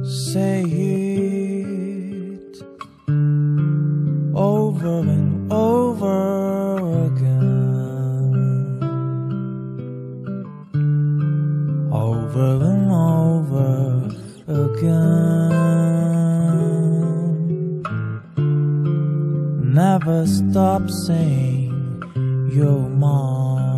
say it over and over again, over and over again. Never stop saying you're mine.